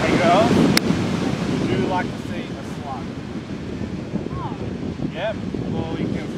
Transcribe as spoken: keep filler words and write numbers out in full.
Hey girls, would you like to see a slug? Oh. Yep, well you can